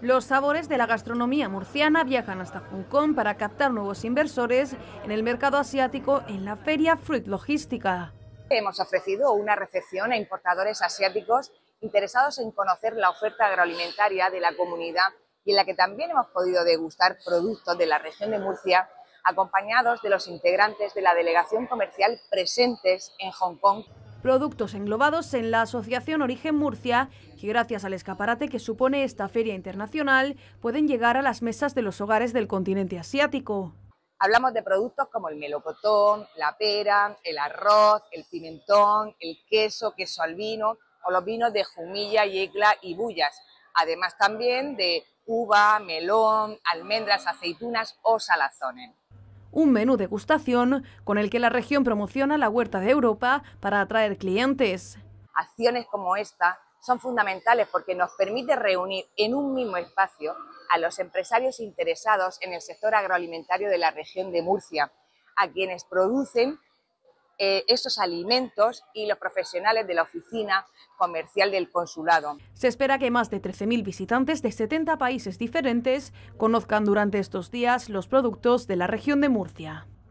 Los sabores de la gastronomía murciana viajan hasta Hong Kong para captar nuevos inversores en el mercado asiático en la feria Fruit Logística. Hemos ofrecido una recepción a importadores asiáticos interesados en conocer la oferta agroalimentaria de la comunidad y en la que también hemos podido degustar productos de la región de Murcia, acompañados de los integrantes de la delegación comercial presentes en Hong Kong. Productos englobados en la Asociación Origen Murcia, que gracias al escaparate que supone esta feria internacional, pueden llegar a las mesas de los hogares del continente asiático. Hablamos de productos como el melocotón, la pera, el arroz, el pimentón, el queso al vino o los vinos de Jumilla, Yecla y Bullas, además también de uva, melón, almendras, aceitunas o salazones. Un menú degustación con el que la región promociona la huerta de Europa para atraer clientes. Acciones como esta son fundamentales porque nos permite reunir en un mismo espacio a los empresarios interesados en el sector agroalimentario de la región de Murcia, a quienes producen esos alimentos y los profesionales de la oficina comercial del consulado. Se espera que más de 13.000 visitantes de 70 países diferentes conozcan durante estos días los productos de la región de Murcia.